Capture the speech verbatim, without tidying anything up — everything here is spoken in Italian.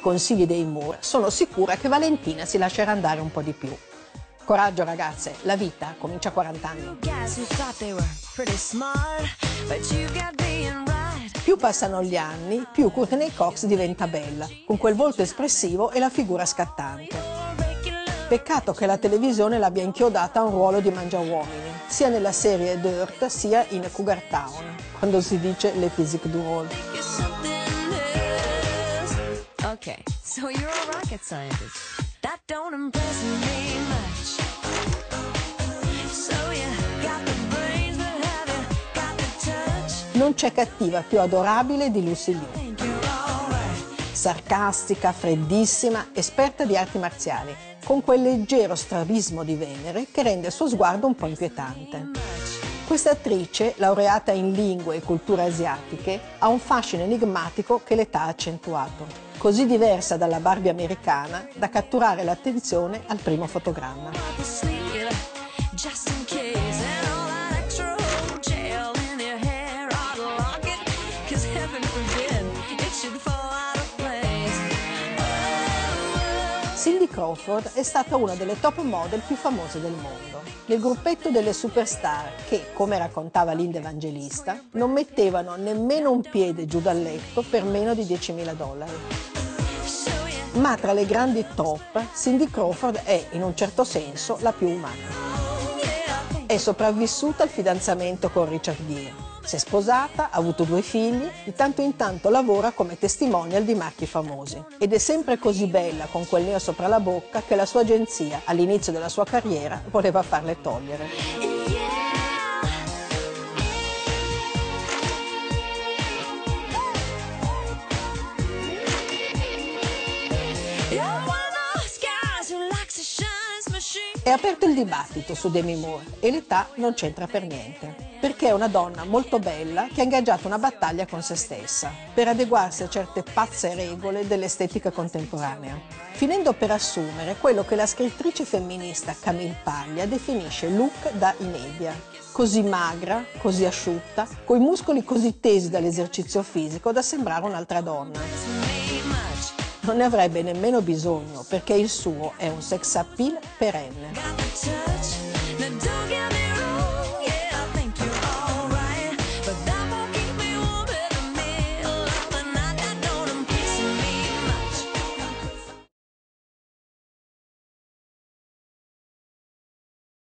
consigli dei Moore, sono sicura che Valentina si lascerà andare un po' di più. Coraggio ragazze, la vita comincia a quaranta anni. Più passano gli anni, più Courtney Cox diventa bella, con quel volto espressivo e la figura scattante. Peccato che la televisione l'abbia inchiodata a un ruolo di mangiauomini, sia nella serie Dirt sia in Cougar Town, quando si dice le physique du rôle. Okay, so you're a rocket scientist. That don't impress me much. So you got the brains, but have you got the touch? Non c'è cattiva più adorabile di Lucy Liu. Sarcastica, freddissima, esperta di arti marziali, con quel leggero strabismo di Venere che rende il suo sguardo un po' inquietante. Questa attrice, laureata in lingue e culture asiatiche, ha un fascino enigmatico che l'età ha accentuato, così diversa dalla Barbie americana da catturare l'attenzione al primo fotogramma. Cindy Crawford è stata una delle top model più famose del mondo, nel gruppetto delle superstar che, come raccontava Linda Evangelista, non mettevano nemmeno un piede giù dal letto per meno di diecimila dollari. Ma tra le grandi top, Cindy Crawford è, in un certo senso, la più umana. È sopravvissuta al fidanzamento con Richard Gere. Si è sposata, ha avuto due figli, di tanto in tanto lavora come testimonial di marchi famosi. Ed è sempre così bella con quel neo sopra la bocca che la sua agenzia, all'inizio della sua carriera, voleva farle togliere. È aperto il dibattito su Demi Moore e l'età non c'entra per niente, perché è una donna molto bella che ha ingaggiato una battaglia con se stessa per adeguarsi a certe pazze regole dell'estetica contemporanea, finendo per assumere quello che la scrittrice femminista Camille Paglia definisce look da inedia. Così magra, così asciutta, coi muscoli così tesi dall'esercizio fisico da sembrare un'altra donna. Non ne avrebbe nemmeno bisogno, perché il suo è un sex appeal perenne.